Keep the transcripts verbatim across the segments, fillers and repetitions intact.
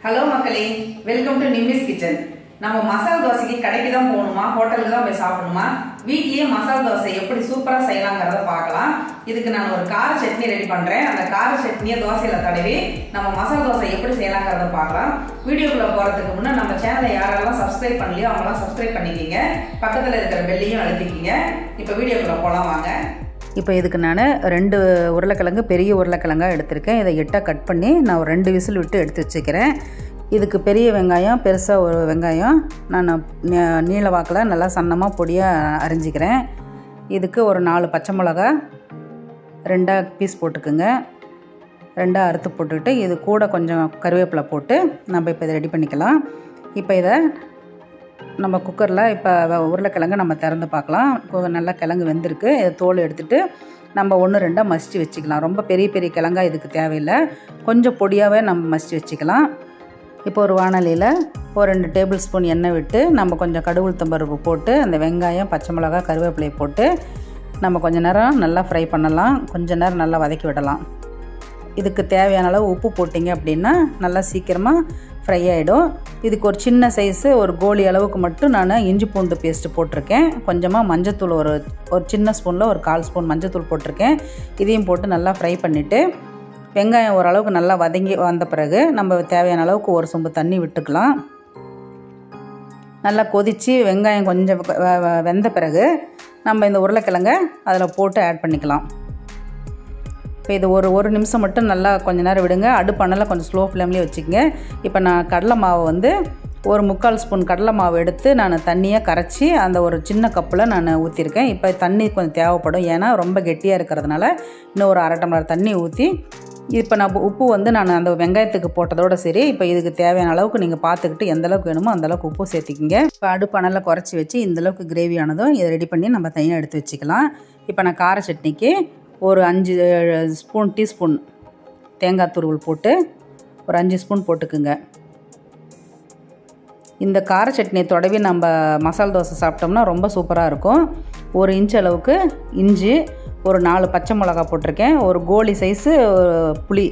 Hello மக்களே, welcome to Nimmis kitchen. நம்ம மசாலா தோசைக்கு கடைக்கு தான் போணுமா, ஹோட்டலுக்கு தான் போய் சாப்பிடணுமா, வீட்லயே மசாலா தோசை எப்படி சூப்பரா செய்யலாம்ங்கறத பார்க்கலாம். இதுக்கு நான் ஒரு கார சட்னி ரெடி பண்றேன். அந்த கார சட்னியை தோசையில தடவி நம்ம மசாலா தோசை எப்படி செய்யலாம்ங்கறத பார்க்கலாம். வீடியோக்குள்ள போறதுக்கு முன்ன நம்ம சேனலை யாரெல்லாம் Subscribe பண்ணலையோ அவங்கலாம் Subscribe பண்ணிக்கங்க. பக்கத்துல இருக்கிற பெல்லையும் அழுத்திக்கங்க. இப்போ வீடியோக்குள்ள போலாம் வாங்க. இப்போ இதுக்கு நான் ரெண்டு உருளைக்கிழங்கு பெரிய உருளைக்கிழங்காக எடுத்திருக்கேன். இதை எட்டாக கட் பண்ணி நான் ஒரு ரெண்டு விசில் விட்டு எடுத்து வச்சுக்கிறேன். இதுக்கு பெரிய வெங்காயம், பெருசாக ஒரு வெங்காயம் நான் நீள வாக்கில் நல்லா சன்னமாக பொடியாக அரிஞ்சிக்கிறேன். இதுக்கு ஒரு நாலு பச்சை மிளகா ரெண்டாக பீஸ் போட்டுக்குங்க. ரெண்டாக அறுத்து போட்டுக்கிட்டு இது கூட கொஞ்சம் கருவேப்பிலை போட்டு நம்ம இப்போ இதை ரெடி பண்ணிக்கலாம். இப்போ இதை நம்ம குக்கரில் இப்போ உருளைக்கிழங்கு நம்ம திறந்து பார்க்கலாம். நல்லா கிழங்கு வெந்திருக்கு. இதை தோல் எடுத்துகிட்டு நம்ம ஒன்று ரெண்டாக மசித்து வச்சுக்கலாம். ரொம்ப பெரிய பெரிய கிழங்கா இதுக்கு தேவையில்லை, கொஞ்சம் பொடியாகவே நம்ம மசித்து வச்சுக்கலாம். இப்போ ஒரு வாணலியில் ஒரு ரெண்டு டேபிள் ஸ்பூன் எண்ணெய் விட்டு நம்ம கொஞ்சம் கடுகு உளுத்தம் பருப்பு போட்டு அந்த வெங்காயம், பச்சை மிளகா, கருவேப்பிலையை போட்டு நம்ம கொஞ்சம் நேரம் நல்லா ஃப்ரை பண்ணலாம். கொஞ்சம் நேரம் நல்லா வதக்கி விடலாம். இதுக்கு தேவையான அளவு உப்பு போட்டிங்க அப்படின்னா நல்லா சீக்கிரமாக ஃப்ரை ஆகிடும். இதுக்கு ஒரு சின்ன சைஸு ஒரு கோலி அளவுக்கு மட்டும் நான் இஞ்சி பூண்டு பேஸ்ட்டு போட்டிருக்கேன். கொஞ்சமாக மஞ்சத்தூள் ஒரு ஒரு சின்ன ஸ்பூனில் ஒரு கால் ஸ்பூன் மஞ்சத்தூள் போட்டிருக்கேன். இதையும் போட்டு நல்லா ஃப்ரை பண்ணிவிட்டு வெங்காயம் ஓரளவுக்கு நல்லா வதங்கி வந்த பிறகு நம்ம தேவையான அளவுக்கு ஒரு சொம்பு தண்ணி விட்டுக்கலாம். நல்லா கொதித்து வெங்காயம் கொஞ்சம் வெந்த பிறகு நம்ம இந்த உருளைக்கிழங்க அதில் போட்டு ஆட் பண்ணிக்கலாம். இப்போ இது ஒரு ஒரு நிமிஷம் மட்டும் நல்லா கொஞ்சம் நேரம் விடுங்க. அடுப்பானல கொஞ்சம் ஸ்லோ ஃப்ளேம்லேயே வச்சுக்கோங்க. இப்போ நான் கடலை மாவு வந்து ஒரு முக்கால் ஸ்பூன் கடலை மாவு எடுத்து நான் தண்ணியை கரைச்சி அந்த ஒரு சின்ன கப்பில் நான் ஊற்றிருக்கேன். இப்போ தண்ணி கொஞ்சம் தேவைப்படும், ஏன்னா ரொம்ப கெட்டியாக இருக்கிறதுனால இன்னும் ஒரு அரை டம்ளர் தண்ணி ஊற்றி இப்போ நான் உப்பு வந்து நான் அந்த வெங்காயத்துக்கு போட்டதோடு சரி. இப்போ இதுக்கு தேவையான அளவுக்கு நீங்கள் பார்த்துக்கிட்டு எந்த அளவுக்கு வேணுமோ அந்தளவுக்கு உப்பு சேர்த்திக்கிங்க. இப்போ அடுப்பானல குறைச்சி வச்சு இந்தளவுக்கு கிரேவி ஆனதும் இதை ரெடி பண்ணி நம்ம தனியாக எடுத்து வச்சுக்கலாம். இப்போ நான் கார சட்னிக்கு ஒரு அஞ்சு ஸ்பூன் டீஸ்பூன் தேங்காய் துருவல் போட்டு ஒரு அஞ்சு ஸ்பூன் போட்டுக்குங்க. இந்த கார சட்னியை தொடவி நம்ம மசாலா தோசை சாப்பிட்டோம்னா ரொம்ப சூப்பராக இருக்கும். ஒரு இன்ச் அளவுக்கு இஞ்சி, ஒரு நாலு பச்சை மிளகா போட்டிருக்கேன், ஒரு கோலி சைஸு புளி,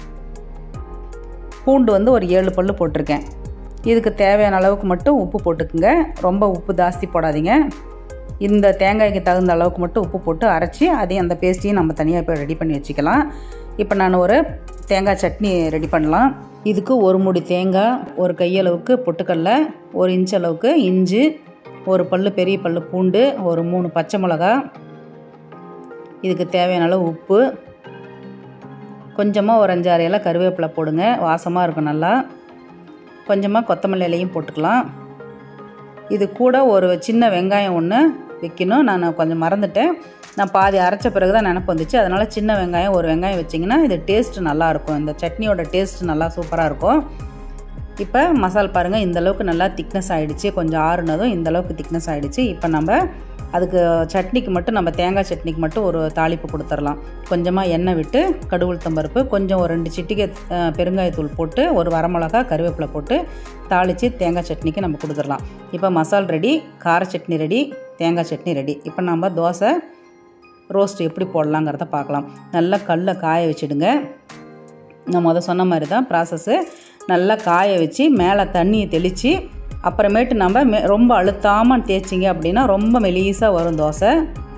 பூண்டு வந்து ஒரு ஏழு பல்லு போட்டிருக்கேன். இதுக்கு தேவையான அளவுக்கு மட்டும் உப்பு போட்டுக்குங்க. ரொம்ப உப்பு ஜாஸ்தி போடாதீங்க. இந்த தேங்காய்க்கு தகுந்த அளவுக்கு மட்டும் உப்பு போட்டு அரைச்சி அதையும் அந்த பேஸ்ட்டையும் நம்ம தனியாக இப்போ ரெடி பண்ணி வச்சுக்கலாம். இப்போ நான் ஒரு தேங்காய் சட்னி ரெடி பண்ணலாம். இதுக்கு ஒரு மூடி தேங்காய், ஒரு கையளவுக்கு பொட்டுக்கடலை, ஒரு இன்ச் அளவுக்கு இஞ்சி, ஒரு பல்லு பெரிய பல்லு பூண்டு, ஒரு மூணு பச்சை மிளகா, இதுக்கு தேவையான அளவு உப்பு, கொஞ்சமாக ஒரு அஞ்சாறு இலை கருவேப்பிலை போடுங்க, வாசமாக இருக்கும் நல்லா. கொஞ்சமாக கொத்தமல்லி இலையும் போட்டுக்கலாம். இது கூட ஒரு சின்ன வெங்காயம் ஒன்று வைக்கணும். நான் கொஞ்சம் மறந்துட்டேன். நான் பாதி அரைச்ச பிறகு தான் நினப்பு வந்துச்சு. அதனால் சின்ன வெங்காயம் ஒரு வெங்காயம் வச்சிங்கன்னா இது டேஸ்ட்டு நல்லாயிருக்கும். இந்த சட்னியோட டேஸ்ட்டு நல்லா சூப்பராக இருக்கும். இப்போ மசாலா பாருங்கள், இந்தளவுக்கு நல்லா திக்னஸ் ஆகிடுச்சு. கொஞ்சம் ஆறுனதும் இந்தளவுக்கு திக்னஸ் ஆகிடுச்சு. இப்போ நம்ம அதுக்கு சட்னிக்கு மட்டும் நம்ம தேங்காய் சட்னிக்கு மட்டும் ஒரு தாளிப்பு கொடுத்துடலாம். கொஞ்சமாக எண்ணெய் விட்டு கடுகு உளுத்தம் பருப்பு, கொஞ்சம் ஒரு ரெண்டு சிட்டிகை பெருங்காயத்தூள் போட்டு ஒரு வரமிளகா கருவேப்பிலை போட்டு தாளித்து தேங்காய் சட்னிக்கு நம்ம கொடுத்துடலாம். இப்போ மசால் ரெடி, கார சட்னி ரெடி, தேங்காய் சட்னி ரெடி. இப்போ நம்ம தோசை ரோஸ்ட் எப்படி போடலாங்கிறத பார்க்கலாம். நல்லா கல்லை காய வச்சுடுங்க. நான் முதல் சொன்ன மாதிரி தான் ப்ராசஸ்ஸு. நல்லா காய வச்சு மேலே தண்ணியை தெளித்து அப்புறமேட்டு நம்ம மெ ரொம்ப அழுத்தாமல் தேய்ச்சிங்க அப்படின்னா ரொம்ப மெலீஸாக வரும் தோசை.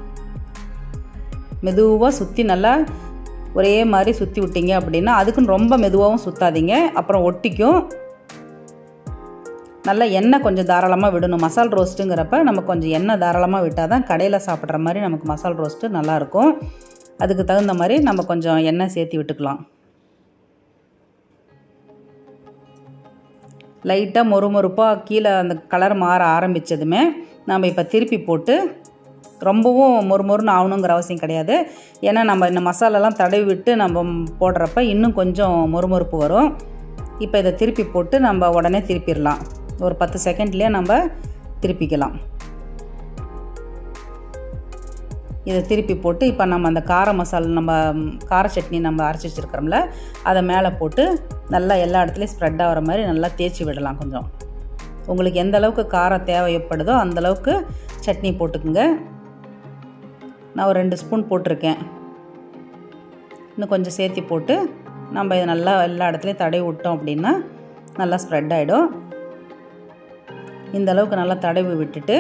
மெதுவாக சுற்றி நல்லா ஒரே மாதிரி சுற்றி விட்டிங்க அப்படின்னா அதுக்குன்னு ரொம்ப மெதுவாகவும் சுற்றாதீங்க, அப்புறம் ஒட்டிக்கும். நல்லா எண்ணெய் கொஞ்சம் தாராளமாக விடணும். மசால் ரோஸ்ட்டுங்கிறப்ப நம்ம கொஞ்சம் எண்ணெய் தாராளமாக விட்டால் தான் கடையில் சாப்பிட்ற மாதிரி நமக்கு மசால் ரோஸ்ட்டு நல்லாயிருக்கும். அதுக்கு தகுந்த மாதிரி நம்ம கொஞ்சம் எண்ணெய் சேர்த்து விட்டுக்கலாம். லைட்டாக மொறுமொறுப்பாக கீழே அந்த கலர் மாற ஆரம்பித்ததுமே நம்ம இப்போ திருப்பி போட்டு, ரொம்பவும் மொறுமொறுன்னு ஆகணுங்கிற அவசியம் கிடையாது. ஏன்னா நம்ம இந்த மசாலாலாம் தடவி விட்டு நம்ம போடுறப்ப இன்னும் கொஞ்சம் மொறுமொறுப்பு வரும். இப்போ இதை திருப்பி போட்டு நம்ம உடனே திருப்பிடலாம். ஒரு பத்து செகண்ட்லேயே நம்ம திருப்பிக்கலாம். இதை திருப்பி போட்டு இப்போ நம்ம அந்த கார மசாலா நம்ம கார சட்னி நம்ம அரைச்சி வச்சுருக்கிறோம்ல அதை மேலே போட்டு நல்லா எல்லா இடத்துலையும் ஸ்ப்ரெட் ஆகிற மாதிரி நல்லா தேய்ச்சி விடலாம். கொஞ்சம் உங்களுக்கு எந்த அளவுக்கு காரம் தேவைப்படுதோ அந்தளவுக்கு சட்னி போட்டுக்குங்க. நான் ஒரு ரெண்டு ஸ்பூன் போட்டிருக்கேன். இன்னும் கொஞ்சம் சேர்த்து போட்டு நம்ம இதை நல்லா எல்லா இடத்துலையும் தடவி விட்டோம் அப்படின்னா நல்லா ஸ்ப்ரெட் ஆகிடும். இந்த அளவுக்கு நல்லா தடவி விட்டுட்டு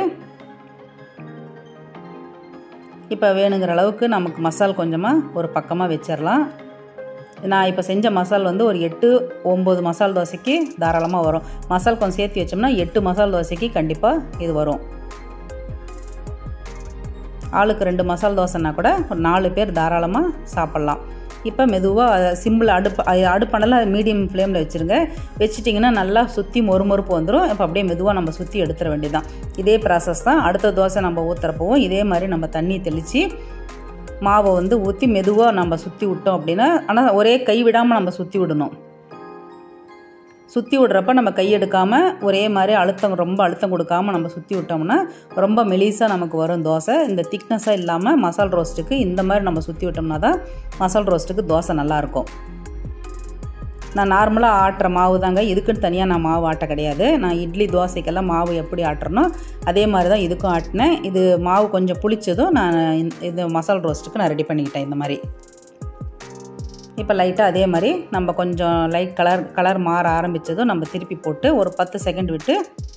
இப்போ வேணுங்கிற அளவுக்கு நமக்கு மசால் கொஞ்சமாக ஒரு பக்கமாக வச்சிடலாம். நான் இப்போ செஞ்ச மசால் வந்து ஒரு எட்டு ஒம்பது மசால் தோசைக்கு தாராளமாக வரும். மசால் கொஞ்சம் சேர்த்து வச்சோம்னா எட்டு மசால் தோசைக்கு கண்டிப்பாக இது வரும். ஆளுக்கு ரெண்டு மசால் தோசைன்னா கூட ஒரு நாலு பேர் தாராளமாக சாப்பிட்லாம். இப்போ மெதுவாக சிம்பிள் அடுப்பு அடுப்பானல மீடியம் ஃப்ளேமில் வச்சுருங்க. வச்சுட்டிங்கன்னா நல்லா சுற்றி மொறு மொறுப்பு வந்துடும். இப்போ அப்படியே மெதுவாக நம்ம சுற்றி எடுத்துட வேண்டியதுதான். இதே ப்ராசஸ் தான் அடுத்த தோசை நம்ம ஊற்றுறப்பவும் இதே மாதிரி நம்ம தண்ணி தெளித்து மாவை வந்து ஊற்றி மெதுவாக நம்ம சுற்றி விட்டோம் அப்படின்னா, ஆனால் ஒரே கை விடாமல் நம்ம சுற்றி விடணும். சுற்றி விடுறப்ப நம்ம கை எடுக்காமல் ஒரே மாதிரி அழுத்தம் ரொம்ப அழுத்தம் கொடுக்காமல் நம்ம சுற்றி விட்டோம்னா ரொம்ப மெலிசாக நமக்கு வரும் தோசை. இந்த திக்னஸாக இல்லாமல் மசால் ரோஸ்ட்டுக்கு இந்த மாதிரி நம்ம சுற்றி விட்டோம்னா தான் மசால் ரோஸ்ட்டுக்கு தோசை நல்லாயிருக்கும். நான் நார்மலாக ஆட்டுற மாவு தாங்க, இதுக்குன்னு தனியாக நான் மாவு ஆட்ட கிடையாது. நான் இட்லி தோசைக்கெல்லாம் மாவு எப்படி ஆட்டுறனோ அதே மாதிரி தான் இதுக்கும் ஆட்டினேன். இது மாவு கொஞ்சம் புளிச்சதும் நான் இது மசால் ரோஸ்ட்டுக்கு நான் ரெடி பண்ணிக்கிட்டேன். இந்த மாதிரி இப்போ லைட்டாக அதே மாதிரி நம்ம கொஞ்சம் லைட் கலர் கலர் மாற ஆரம்பித்ததும் நம்ம திருப்பி போட்டு ஒரு பத்து செகண்ட் விட்டு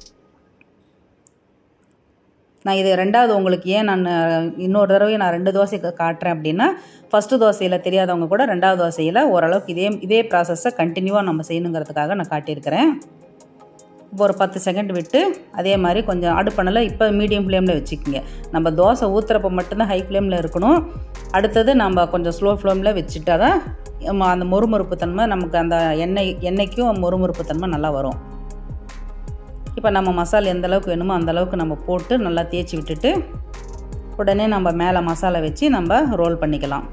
நான் இது ரெண்டாவது உங்களுக்கு ஏன் நான் இன்னொரு தடவை நான் ரெண்டு தோசை காட்டுறேன் அப்படின்னா, ஃபஸ்ட்டு தோசையில் தெரியாதவங்க கூட ரெண்டாவது தோசையில் ஓரளவுக்கு இதே இதே ப்ராசஸை கண்டினியூவாக நம்ம செய்யணுங்கிறதுக்காக நான் காட்டியிருக்கிறேன். இப்போ ஒரு பத்து செகண்ட் விட்டு அதே மாதிரி கொஞ்சம் அடுப்பணல இப்போ மீடியம் ஃப்ளேமில் வச்சுக்கோங்க. நம்ம தோசை ஊற்றுறப்ப மட்டும்தான் ஹை ஃப்ளேமில் இருக்கணும். அடுத்தது நம்ம கொஞ்சம் ஸ்லோ ஃப்ளேமில் வச்சுட்டா தான் அந்த மொறுமொறுப்பு தன்மை நமக்கு அந்த எண்ணெய் எண்ணெய்க்கும் மொறுமொறுப்பு தன்மை நல்லா வரும். இப்போ நம்ம மசாலா எந்த அளவுக்கு வேணுமோ அந்த அளவுக்கு நம்ம போட்டு நல்லா தேய்ச்சி விட்டுட்டு உடனே நம்ம மேலே மசாலா வச்சு நம்ம ரோல் பண்ணிக்கலாம்.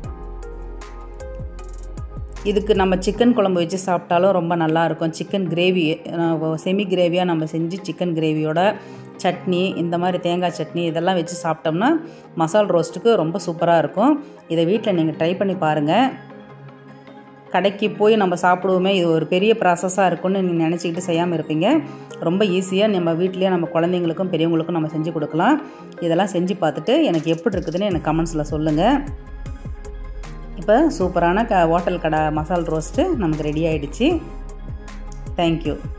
இதுக்கு நம்ம சிக்கன் குழம்பு வச்சு சாப்பிட்டாலும் ரொம்ப நல்லாயிருக்கும். சிக்கன் கிரேவி செமி கிரேவியாக நம்ம செஞ்சு சிக்கன் கிரேவியோட சட்னி, இந்த மாதிரி தேங்காய் சட்னி இதெல்லாம் வச்சு சாப்பிட்டோம்னா மசால் ரோஸ்ட்டுக்கு ரொம்ப சூப்பராக இருக்கும். இதை வீட்டில் நீங்கள் ட்ரை பண்ணி பாருங்கள். கடைக்கு போய் நம்ம சாப்பிடுவோமே இது ஒரு பெரிய ப்ராசஸாக இருக்கும்னு நீங்கள் நினச்சிக்கிட்டு செய்யாமல் இருப்பீங்க. ரொம்ப ஈஸியாக நம்ம வீட்லேயே நம்ம குழந்தைங்களுக்கும் பெரியவங்களுக்கும் நம்ம செஞ்சு கொடுக்கலாம். இதெல்லாம் செஞ்சு பார்த்துட்டு எனக்கு எப்படி இருக்குதுன்னு எனக்கு கமெண்ட்ஸில் சொல்லுங்கள். இப்போ சூப்பரான க ஹோட்டல் கடை மசால் ரோஸ்ட்டு நமக்கு ரெடி ஆகிடுச்சு. தேங்க்யூ.